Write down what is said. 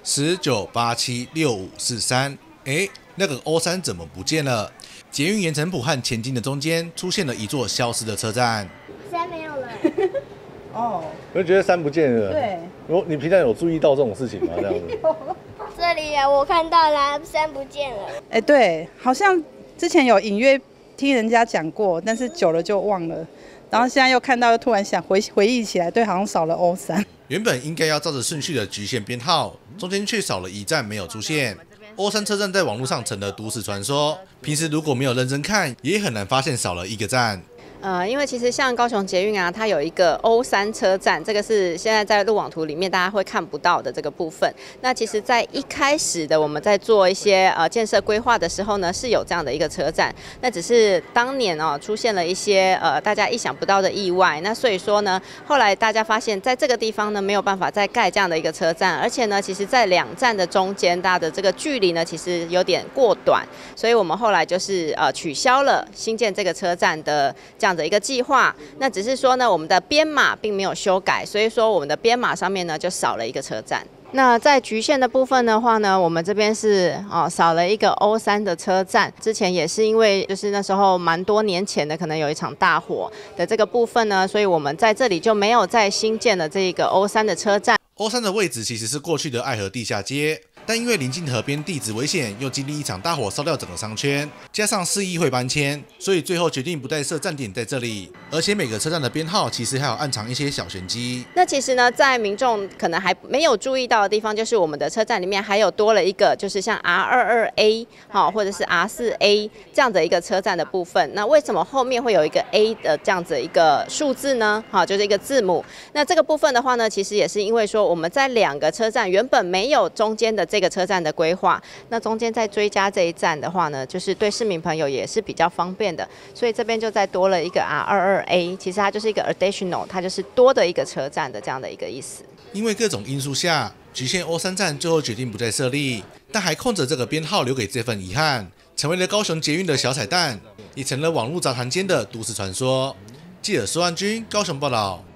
19876543，那个O3怎么不见了？捷运盐埕埔和前进的中间出现了一座消失的车站。 山没有了。 哦， 我就觉得山不见了。 对， 你平常有注意到这种事情吗？这样子。 这里我看到了，山不见了。 对，好像之前有隐约听人家讲过，但是久了就忘了。然后现在又看到，又突然想回忆起来，对，好像少了O3。 原本应该要照着顺序的局限编号，中间却少了一站没有出现。O3车站在网络上成了都市传说，平时如果没有认真看，也很难发现少了一个站。 因为其实像高雄捷运啊，它有一个O3车站，这个是现在在路网图里面大家会看不到的这个部分。那其实，在一开始的我们在做一些建设规划的时候呢，是有这样的一个车站。那只是当年出现了一些大家意想不到的意外。那所以说呢，后来大家发现在这个地方呢没有办法再盖这样的一个车站，而且呢，其实在两站的中间，大家的这个距离呢其实有点过短，所以我们后来就是取消了新建这个车站的这样的一个计划。那只是说呢，我们的编码并没有修改，所以说我们的编码上面呢就少了一个车站。那在局限的部分的话呢，我们这边是少了一个O3的车站。之前也是因为就是那时候蛮多年前的，可能有一场大火的这个部分呢，所以我们在这里就没有再新建了这个O3的车站。 O3的位置其实是过去的爱河地下街，但因为临近河边地质危险，又经历一场大火烧掉整个商圈，加上市议会搬迁，所以最后决定不再设站点在这里。而且每个车站的编号其实还有暗藏一些小玄机。 那其实呢，在民众可能还没有注意到的地方，就是我们的车站里面还有多了一个，就是像 R22A 或者是 R4A 这样的一个车站的部分。那为什么后面会有一个 A 的这样子一个数字呢？就是一个字母。那这个部分的话呢，其实也是因为说我们在两个车站原本没有中间的这个车站的规划，那中间再追加这一站的话呢，就是对市民朋友也是比较方便的，所以这边就再多了一个 R22A， 其实它就是一个 additional， 它就是多的一个车站的这样的一个意思。 因为各种因素下，局限O3站最后决定不再设立，但还空着这个编号留给这份遗憾，成为了高雄捷运的小彩蛋，也成了网络杂谈间的都市传说。记者苏安君高雄报道。